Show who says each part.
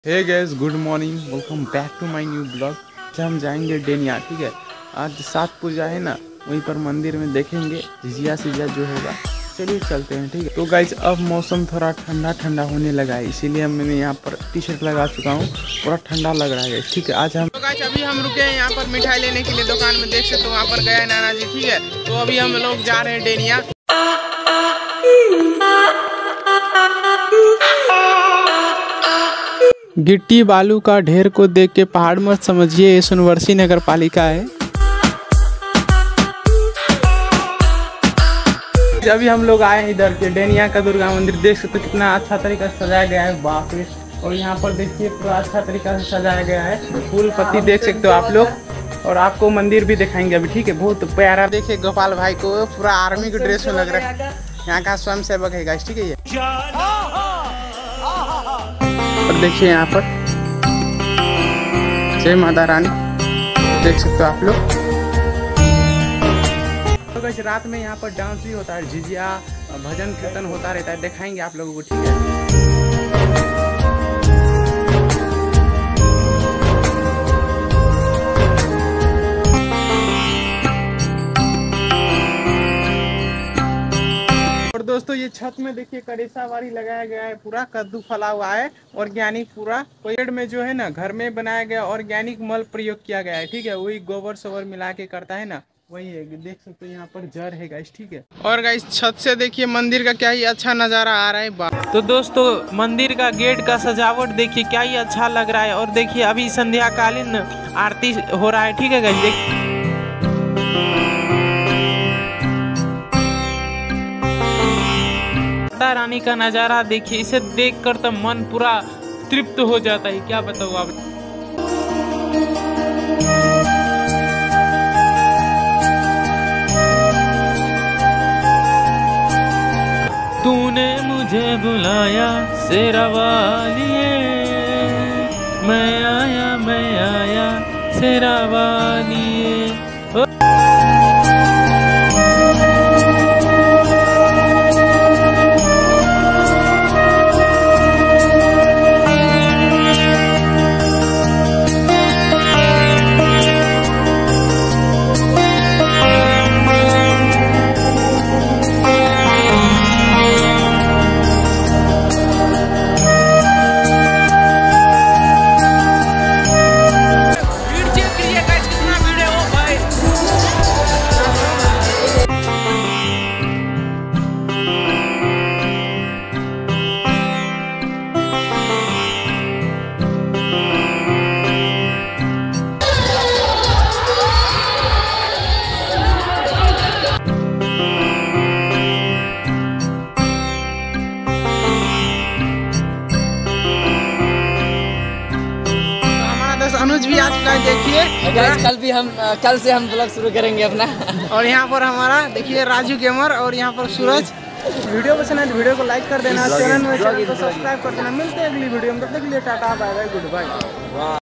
Speaker 1: Hey guys, good morning, welcome back to my new blog. जब हम जाएंगे डेनिया, ठीक है। आज 7 पूजा है ना, वहीं पर मंदिर में देखेंगे झिझिया सिजिया जो होगा। चलिए चलते हैं, ठीक है। तो गाइस अब मौसम थोड़ा ठंडा ठंडा होने लगा है, इसीलिए मैंने यहाँ पर टी शर्ट लगा चुका हूँ। पूरा ठंडा लग रहा है, ठीक है। आज हम
Speaker 2: गाइस अभी हम रुके हैं यहाँ पर मिठाई लेने के लिए दुकान में, देख सकते हो वहाँ पर गया है नाना जी, ठीक है। तो अभी हम लोग जा रहे हैं डेनिया।
Speaker 1: गिट्टी बालू का ढेर को देख के पहाड़ मत समझिए, ये सोनवर्षी नगर पालिका है। अभी हम लोग आए हैं इधर के डेनिया का दुर्गा मंदिर, देख सकते हो कितना अच्छा तरीका से सजाया गया है, बाप रे। और यहाँ पर देखिए पूरा अच्छा तरीका से सजाया गया है, फूल पत्ती देख सकते हो आप लोग। और आपको मंदिर भी दिखाएंगे अभी, ठीक है। बहुत प्यारा, देखिए गोपाल भाई को पूरा आर्मी के ड्रेस में लग रहा है। यहाँ का स्वयं सेवक है गाइस, ठीक है ये। और देखिए यहाँ पर जय माता रानी, देख सकते हो आप लोग। तो गाइस रात में यहाँ पर डांस भी होता है, झिझिया भजन कीर्तन होता रहता है, दिखाएंगे आप लोगों को, ठीक है। दोस्तों ये छत में देखिए करेसावारी लगाया गया है, पूरा कद्दू फला हुआ है, ऑर्गेनिक पूरा। पेड़ में जो है ना घर में बनाया गया ऑर्गेनिक मल प्रयोग किया गया है, ठीक है। वही गोबर सोबर मिला के करता है ना, वही है। देख सकते हो यहाँ पर जड़ है गाइस, ठीक है।
Speaker 2: और गाइस छत से देखिए मंदिर का क्या ही अच्छा नजारा आ रहा है।
Speaker 3: तो दोस्तों मंदिर का गेट का सजावट देखिए क्या ही अच्छा लग रहा है। और देखिए अभी संध्या कालीन आरती हो रहा है, ठीक है गाइस। देखिए माता रानी का नजारा देखिए, इसे देखकर तो मन पूरा तृप्त हो जाता है, क्या बताऊँ आप। तूने मुझे बुलाया शेरा वालिए, मैं आया शेरा वालिए।
Speaker 2: अनुज भी आज का देखिए,
Speaker 4: कल से हम ब्लॉग शुरू करेंगे अपना।
Speaker 2: और यहाँ पर हमारा देखिए राजू गेमर, और यहाँ पर सूरज।
Speaker 1: वीडियो पसंद है तो वीडियो को लाइक कर देना, चैनल को सब्सक्राइब कर देना। मिलते हैं अगली वीडियो में, तब तक के लिए tata bye bye good bye.